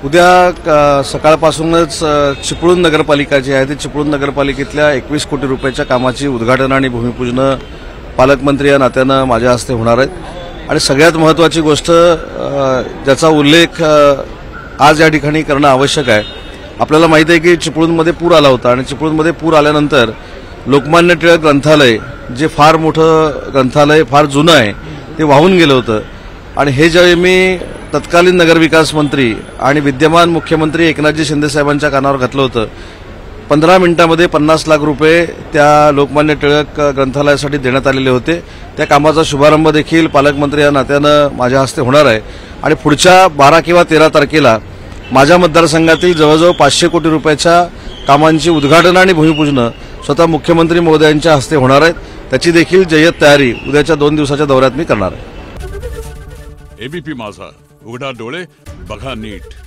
उद्या सकाळपासूनच चिपळूण नगरपालिका जी आहे ती चिपळूण नगरपालिकेतल्या 21 कोटी रुपयाच्या कामाची उद्घाटन आणि भूमिपूजन पालकमंत्री या नात्यानं माझ्या हस्ते होणार आहेत। आणि सगळ्यात महत्त्वाची गोष्ट ज्याचा उल्लेख आज या ठिकाणी करणं आवश्यक आहे। आपल्याला माहिती आहे की चिपळूणमध्ये पूर आला होता आणि चिपळूणमध्ये पूर आल्यानंतर लोकमान्य टिळक ग्रंथालय जे फार मोठं ग्रंथालय फार जुनं आहे ते वाहून गेलं होतं। आणि हे ज्यावेळी मी तत्कालीन नगरविकास मंत्री आणि विद्यमान मुख्यमंत्री एकनाथजी शिंदे साहेबांच्या कानावर घातलं होतं, 15 मिनिटांमध्ये 50 लाख रुपये त्या लोकमान्य टिळक ग्रंथालयासाठी देण्यात आलेले होते। त्या कामाचा शुभारंभ देखील पालकमंत्री या नात्यानं माझ्या हस्ते होणार आहे। आणि पुढच्या 12 किंवा 13 तारखेला माझ्या मतदारसंघातील जवळजवळ 500 कोटी रुपयाच्या कामांची उद्घाटन आणि भूमिपूजन स्वतः मुख्यमंत्री महोदयांच्या हस्ते होणार आहेत। त्याची देखील जय्यत तयारी उद्याच्या 2 दिवसाच्या दौऱ्यात मी करणार आहे। एबीपी माझा, उघडा डोळे बघा नीट।